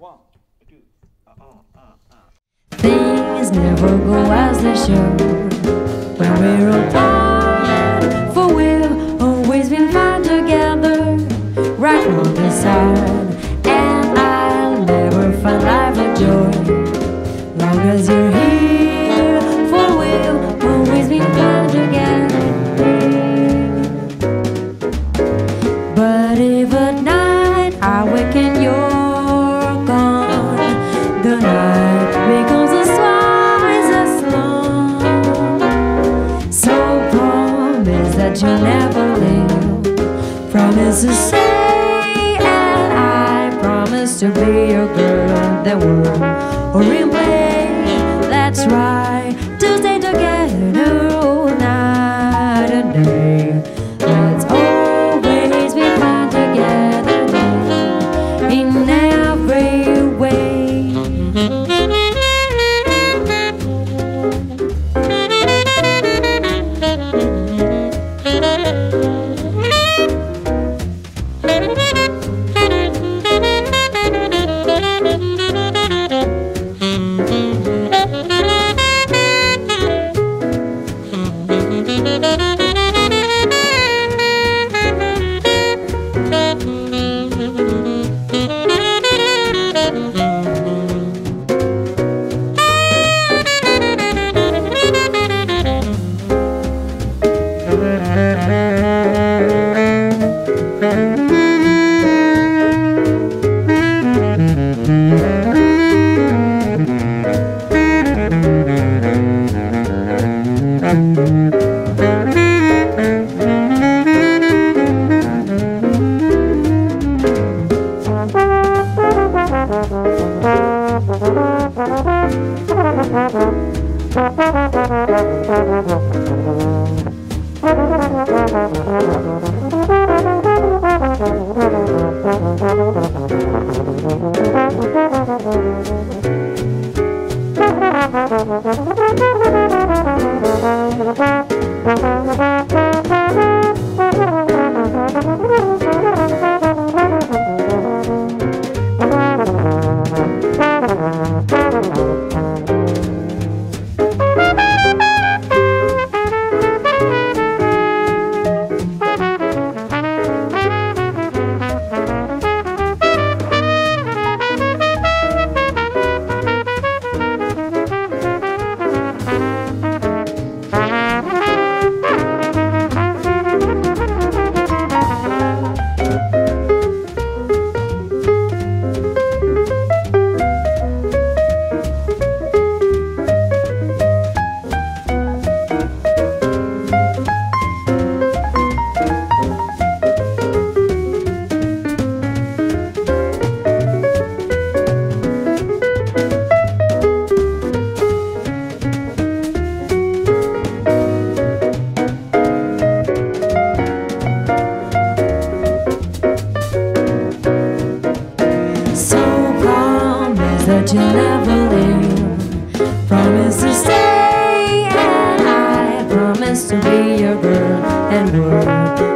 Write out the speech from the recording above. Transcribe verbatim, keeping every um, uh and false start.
One, two, uh, uh, uh, uh. Things never go as they should when we're apart, for we've always been fine together, right on the side. And I'll never find life a joy long as you're here, for we've always been fine together. But if at night I wake and you're gone, the night becomes a twice as long. So promise that you'll never leave, promise to stay, and I promise to be your girl, the world or in play. That's right, to stay together all night and day. Let's always be fine together in every way. That you'll never leave, promise to stay, and I promise to be your girl and world.